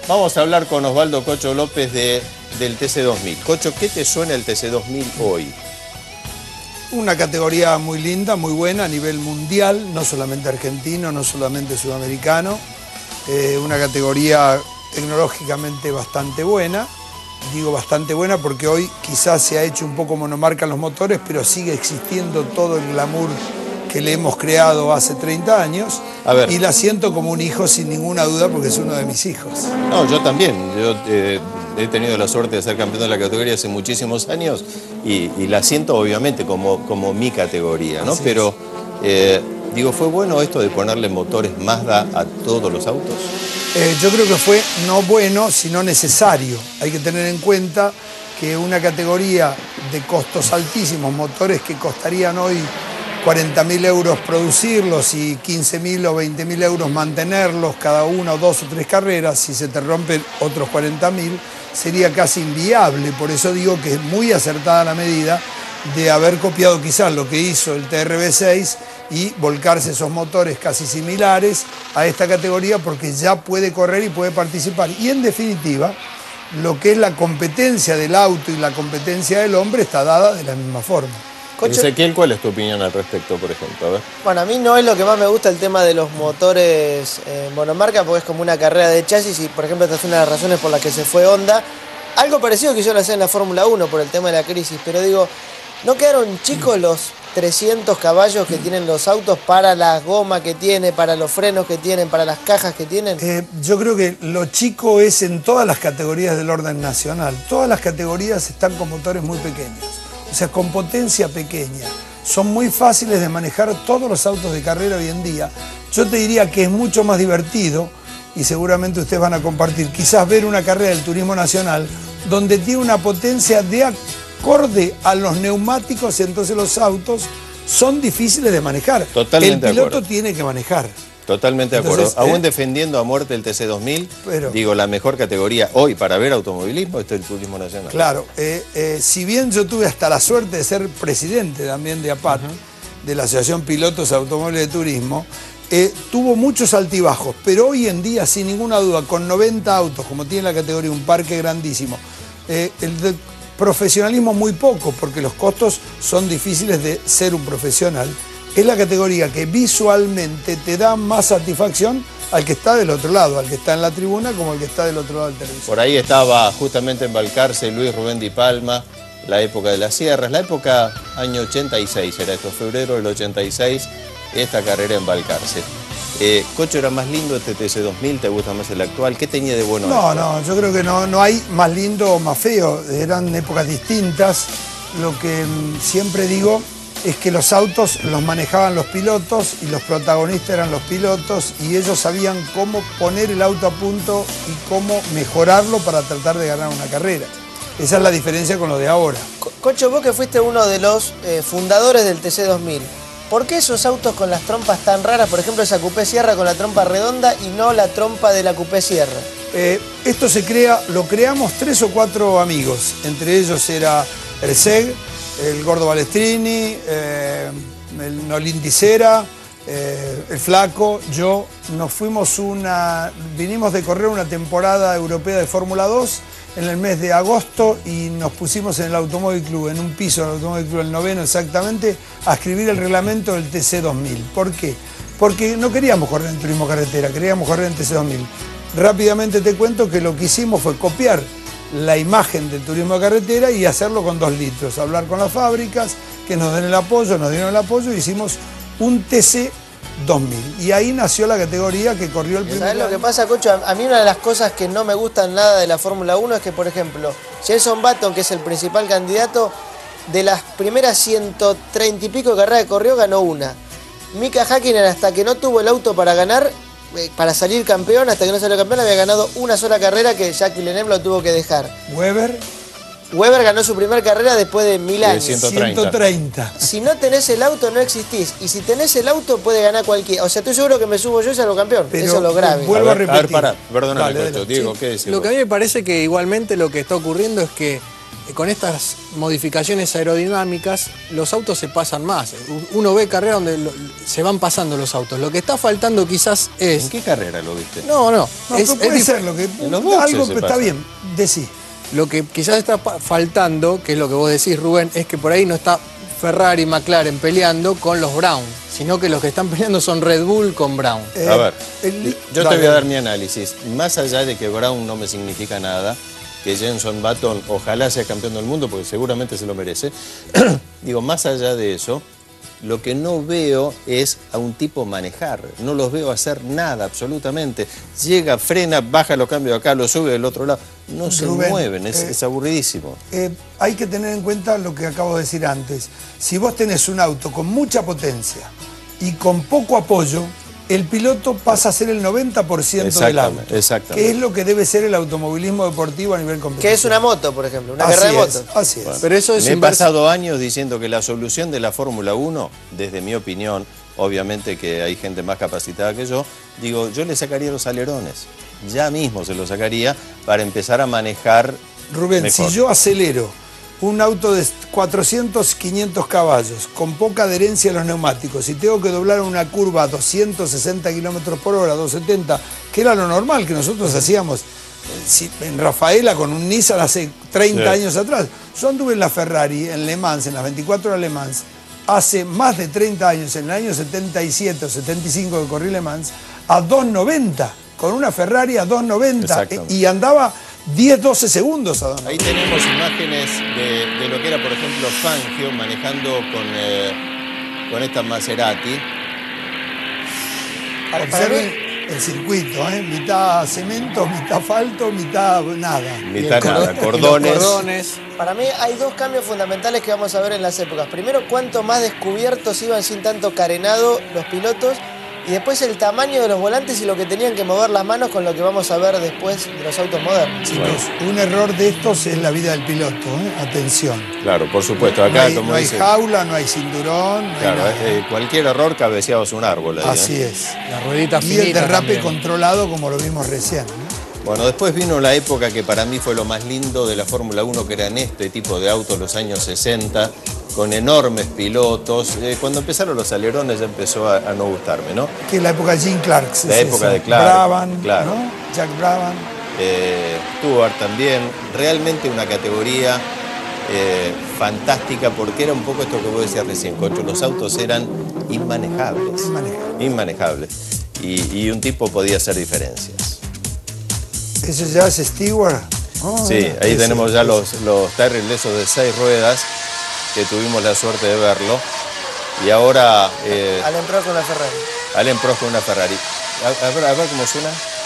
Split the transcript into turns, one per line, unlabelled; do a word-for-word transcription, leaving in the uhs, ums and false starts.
Vamos a hablar con Osvaldo Cocho López de, del T C dos mil. Cocho, ¿qué te suena el T C dos mil hoy?
Una categoría muy linda, muy buena a nivel mundial, no solamente argentino, no solamente sudamericano. Eh, una categoría tecnológicamente bastante buena. Digo bastante buena porque hoy quizás se ha hecho un poco monomarca en los motores, pero sigue existiendo todo el glamour que le hemos creado hace treinta años.
A ver.
Y la siento como un hijo sin ninguna duda porque es uno de mis hijos.
No, yo también. Yo eh, he tenido la suerte de ser campeón de la categoría hace muchísimos años y, y la siento obviamente como, como mi categoría, ¿no?
Así
Pero, eh, digo, ¿fue bueno esto de ponerle motores Mazda a todos los autos?
Eh, yo creo que fue no bueno, sino necesario. Hay que tener en cuenta que una categoría de costos altísimos, motores que costarían hoy cuarenta mil euros producirlos y quince mil o veinte mil euros mantenerlos cada una o dos o tres carreras, si se te rompen otros cuarenta mil, sería casi inviable. Por eso digo que es muy acertada la medida de haber copiado quizás lo que hizo el T R V seis y volcarse esos motores casi similares a esta categoría porque ya puede correr y puede participar. Y en definitiva, lo que es la competencia del auto y la competencia del hombre está dada de la misma forma.
Cocho. Ezequiel, ¿cuál es tu opinión al respecto, por ejemplo? A ver.
Bueno, a mí no es lo que más me gusta el tema de los motores eh, monomarca, porque es como una carrera de chasis y, por ejemplo, esta es una de las razones por las que se fue Honda. Algo parecido que hicieron hacer en la Fórmula uno por el tema de la crisis, pero digo, ¿no quedaron chicos los trescientos caballos que tienen los autos para la goma que tiene, para los frenos que tienen, para las cajas que tienen?
Eh, yo creo que lo chico es en todas las categorías del orden nacional. Todas las categorías están con motores muy pequeños. O sea, con potencia pequeña. Son muy fáciles de manejar todos los autos de carrera hoy en día. Yo te diría que es mucho más divertido, y seguramente ustedes van a compartir, quizás ver una carrera del turismo nacional donde tiene una potencia de acorde a los neumáticos, entonces los autos son difíciles de manejar.
Totalmente
el piloto
de acuerdo.
tiene que manejar.
Totalmente de
Entonces,
acuerdo. Aún
eh,
defendiendo a muerte el T C dos mil,
pero,
digo, la mejor categoría hoy para ver automovilismo es el turismo nacional.
Claro, eh, eh, si bien yo tuve hasta la suerte de ser presidente también de A P A T, uh-huh. de la Asociación Pilotos Automóviles de Turismo, eh, tuvo muchos altibajos, pero hoy en día, sin ninguna duda, con noventa autos, como tiene la categoría, un parque grandísimo, eh, el de profesionalismo muy poco, porque los costos son difíciles de ser un profesional, es la categoría que visualmente te da más satisfacción al que está del otro lado, al que está en la tribuna como al que está del otro lado del televisor.
Por ahí estaba justamente en Balcarce Luis Rubén Di Palma, la época de las sierras, la época año ochenta y seis, era esto, febrero del ochenta y seis, esta carrera en Balcarce. Eh, ¿Cocho era más lindo este T C dos mil? ¿Te gusta más el actual? ¿Qué tenía de bueno?
No, no, yo creo que no, no hay más lindo o más feo, eran épocas distintas. Lo que mm, siempre digo es que los autos los manejaban los pilotos y los protagonistas eran los pilotos y ellos sabían cómo poner el auto a punto y cómo mejorarlo para tratar de ganar una carrera. Esa es la diferencia con lo de ahora.
Cocho, vos que fuiste uno de los eh, fundadores del T C dos mil, ¿por qué esos autos con las trompas tan raras, por ejemplo esa Coupé Sierra con la trompa redonda y no la trompa de la Coupé Sierra?
Eh, esto se crea, lo creamos tres o cuatro amigos, entre ellos era Erceg, el Gordo Balestrini, eh, el Nolín Dicera, eh, el Flaco, yo. Nos fuimos una, vinimos de correr una temporada europea de Fórmula dos en el mes de agosto y nos pusimos en el Automóvil Club, en un piso del Automóvil Club, el noveno exactamente, a escribir el reglamento del T C dos mil. ¿Por qué? Porque no queríamos correr en turismo carretera, queríamos correr en T C dos mil. Rápidamente te cuento que lo que hicimos fue copiar la imagen del turismo de carretera y hacerlo con dos litros, hablar con las fábricas, que nos den el apoyo, nos dieron el apoyo y hicimos un T C dos mil. Y ahí nació la categoría que corrió el primer
¿Sabes
año.
lo que pasa, Cocho? A mí una de las cosas que no me gustan nada de la Fórmula uno es que, por ejemplo, Jenson Button, que es el principal candidato, de las primeras ciento treinta y pico carreras que corrió, ganó una. Mika Häkkinen, hasta que no tuvo el auto para ganar, para salir campeón, hasta que no salió campeón, había ganado una sola carrera que Jackie Villeneuve lo tuvo que dejar.
Weber.
Weber ganó su primera carrera después de mil años.
ciento treinta.
ciento treinta.
Si no tenés el auto, no existís. Y si tenés el auto, puede ganar cualquiera. O sea, estoy seguro que me subo yo y salgo campeón.
Pero
eso es lo grave.
Vuelvo
a,
a,
ver,
repetir.
a ver, pará, perdóname,
Dale,
Cocho,
dale.
Diego,
Sí.
¿qué decís?
Lo que a mí me parece que igualmente lo que está ocurriendo es que con estas modificaciones aerodinámicas, los autos se pasan más. Uno ve carreras donde lo, se van pasando los autos. Lo que está faltando quizás es...
¿En qué carrera lo viste?
No, no.
No,
es,
pero puede
es
ser lo que...
En los boxes
algo
se
está
pasa.
bien, decí.
Lo que quizás está faltando, que es lo que vos decís, Rubén, es que por ahí no está Ferrari y McLaren peleando con los Brown, sino que los que están peleando son Red Bull con Brown.
Eh,
A ver,
el-
yo
dale.
te voy a dar mi análisis. Más allá de que Brown no me significa nada, que Jenson Button ojalá sea campeón del mundo, porque seguramente se lo merece. Digo, más allá de eso, lo que no veo es a un tipo manejar. No los veo hacer nada, absolutamente. Llega, frena, baja los cambios acá, lo sube del otro lado. No se
Rubén,
mueven, es,
eh,
es aburridísimo.
Eh, hay que tener en cuenta lo que acabo de decir antes. Si vos tenés un auto con mucha potencia y con poco apoyo, el piloto pasa a ser el noventa por ciento del auto.
Exactamente, exactamente.
Que es lo que debe ser el automovilismo deportivo a nivel competitivo.
Que es una moto, por ejemplo, una
Así
carrera de
es,
motos.
así es.
Pero eso es
Me he
inverso.
pasado años diciendo que la solución de la Fórmula uno, desde mi opinión, obviamente que hay gente más capacitada que yo, digo, yo le sacaría los alerones. Ya mismo se los sacaría para empezar a manejar
Rubén,
mejor.
si yo acelero un auto de cuatrocientos, quinientos caballos, con poca adherencia a los neumáticos, y tengo que doblar una curva a doscientos sesenta kilómetros por hora, doscientos setenta, que era lo normal que nosotros hacíamos si- en Rafaela con un Nissan hace treinta
Sí.
años atrás. Yo anduve en la Ferrari, en Le Mans, en las veinticuatro horas Le Mans, hace más de treinta años, en el año setenta y siete o setenta y cinco que corrí Le Mans, a dos noventa, con una Ferrari a dos noventa,
Exactamente.
y andaba diez, doce segundos a dos noventa.
Ahí tenemos imágenes de, de lo que era, por ejemplo, Fangio manejando con, eh, con esta Maserati.
Observen el circuito, ¿eh? Mitad cemento, mitad asfalto, mitad nada.
Mitad
Y el
nada,
cordón-
cordones.
y los cordones.
Para mí hay dos cambios fundamentales que vamos a ver en las épocas. Primero, cuánto más descubiertos iban sin tanto carenado los pilotos. Y después el tamaño de los volantes y lo que tenían que mover las manos con lo que vamos a ver después de los autos modernos.
Chicos, un error de estos es la vida del piloto, ¿eh? Atención.
Claro, por supuesto,
no
acá
hay,
como
no hay
dice...
jaula, no hay cinturón, no hay
Claro,
nada.
eh, cualquier error cabeceabas un árbol ahí, ¿eh?
Así es.
Las rueditas
Y el
finitas
derrape
también.
controlado como lo vimos recién, ¿no?
Bueno, después vino la época que para mí fue lo más lindo de la Fórmula uno, que eran este tipo de autos, los años sesenta, con enormes pilotos. Eh, cuando empezaron los alerones ya empezó a, a no gustarme, ¿no?
Que es la época de Jim Clark. es
La época
esa.
de Clark,
Brabham,
claro.
¿no? Jack Brabham.
Eh, Stewart también, realmente una categoría eh, fantástica, porque era un poco esto que vos decías recién, Cocho, los autos eran inmanejables.
Inmanejables.
Inmanejables. Y, y un tipo podía hacer diferencias.
Ese ya es Stewart. Oh,
Sí,
mira,
ahí
ese,
tenemos ya
ese.
los, los tires esos de seis ruedas, que tuvimos la suerte de verlo. Y ahora eh,
Alain Prost con la Ferrari.
Alain Prost con una Ferrari. A, a ver, a ver cómo suena.